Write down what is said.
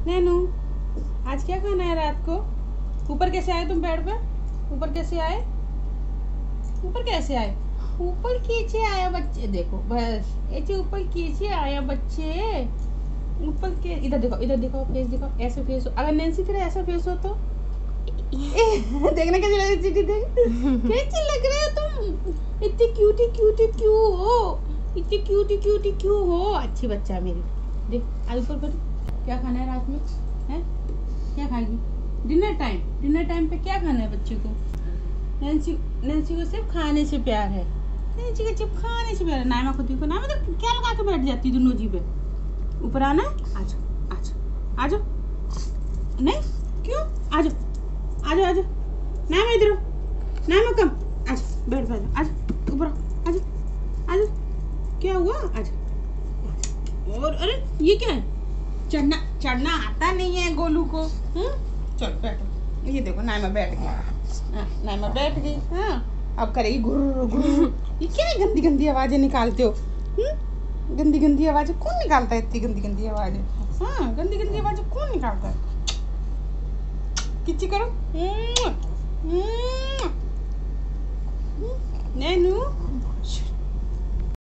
नैनू, आज क्या खाना है रात को? ऊपर कैसे आए तुम बेड पे? ऊपर कैसे आए? ऊपर कैसे आए? ऊपर कैसे आया बच्चे? देखो बस ऐसे ऊपर कैसे आया बच्चे? ऊपर के इधर देखो फेस देखो, ऐसे फेस हो। अगर नैन्सी फिर ऐसा फेस हो तो देखना कैसे लग रही देख कैसे लग रहे हो तुम? इतनी क्यूटी क्यूटी क्यों हो? इतनी क्यूटी क्यूटी क्यों हो? अच्छी बच्चा है मेरी। देख आज ऊपर कर। क्या खाना है रात में? है क्या खाएगी? डिनर टाइम पे क्या खाना है बच्चे को? नैन्सी नैन्सी को सिर्फ खाने से प्यार है। नैन्सी को सिर्फ खाने से प्यार है। नायमा खुद को नायमा तो क्या लगा के बैठ जाती दोनों जी पे। ऊपर आना है? आ जाओ आ जाओ आ जाओ। नहीं क्यों? आ जाओ आ जाओ आ जाओ। नायमा इधर नायमा कम। आ जाओ बैठ बैठ आ जाओ ऊपर आ जाओ आ जाओ। क्या हुआ? आ जाओ। और अरे ये क्या है? चढ़ना चढ़ना आता नहीं है गोलू को। चल बैठो। ये देखो नायमा बैठ गई। नायमा बैठ गई। हाँ अब करेगी गुर्र गुर्र। ये क्या है गंदी गंदी आवाजें निकालते हो? गंदी गंदी आवाजें कौन निकालता है? इतनी गंदी गंदी आवाजें। हाँ गंदी गंदी आवाजें कौन निकालता है? किच्ची करो। नैनू